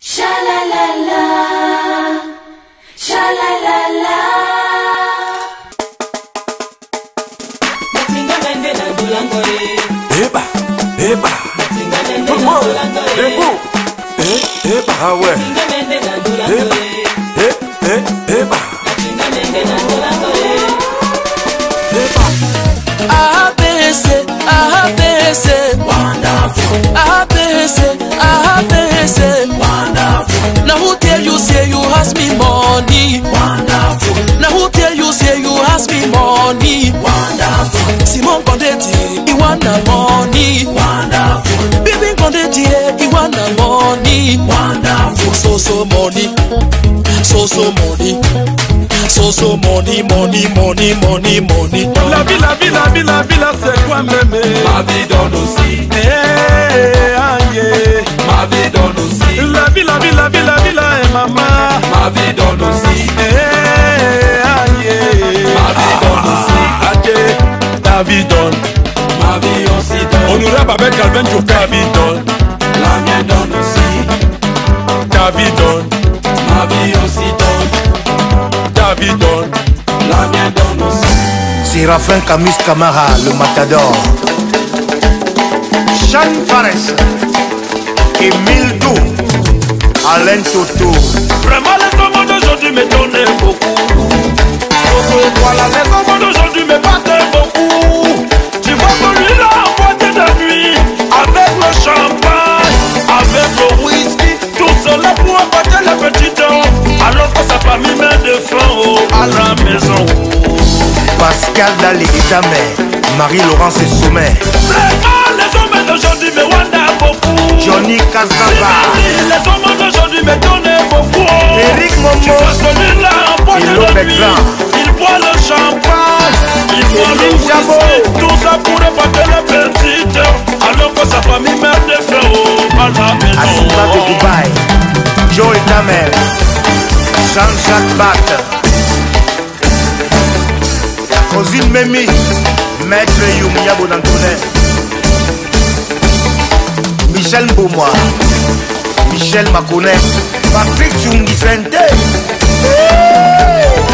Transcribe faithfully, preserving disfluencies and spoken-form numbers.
Shalalala, shalalala. Eba, eba. Tout le monde, debout. Eh, eba, ah ouais. Eba, eh, eh, eba. Eba. A B C, A B C, wonderful. A B C, A B C, wonderful. Now who tell you say you ask me money? Wonderful. Now who tell you say you ask me money? Wonderful. Simon Condeti, he want the money. Wonderful. Baby Condeti, he want the money. Wonderful. So so money, so so money. So so money, money, money, money, money. La vie, la vie, la vie, la vie, là c'est quoi mémé? Ma vie donne aussi. Eh, ah yeah. Ma vie donne aussi. La vie, la vie, la vie, la vie, là est maman. Ma vie donne aussi. Eh, ah yeah. Ma vie donne aussi. Ah yeah. Ta vie donne. Ma vie aussi donne. On nous rappe avec Calvin Joe. Ta vie donne. La mienne donne aussi. Ta vie donne. Ma vie aussi donne. Ta vie donne. La mienne donne aussi. Séraphin Camus Camara, le matador. Sean Fares, Emile Dou, Alain Toto. Vraiment les hommes d'aujourd'hui me donnent beaucoup. Soso, voilà les hommes d'aujourd'hui me battent beaucoup. Tu vois celui-là en boîte de nuit, avec le champagne, avec le whisky, tout cela pour abattre les petits dents, alors que sa famille met de flanc à la maison. Pascal Dali Itamé, Marie-Laurence Sommet. Vraiment les hommes d'aujourd'hui me wanda beaucoup. Johnny Casava, Les hommes d'aujourd'hui me donnent beaucoup. Eric Momo, Tu vois celui-là en boîte Hello de nuit, Beclan. il boit le champagne, il boit le Elie Jabot. whisky, tout ça pour épater les petites, alors que sa famille met des feux à la Asiba de maison. Dubaï, Joe Tamer, Jean-Jacques Bat, Rosine Memi, Maître Youmia Bonantone, Michel Mboumois, Michel Makone, Patrick Chungi Sente.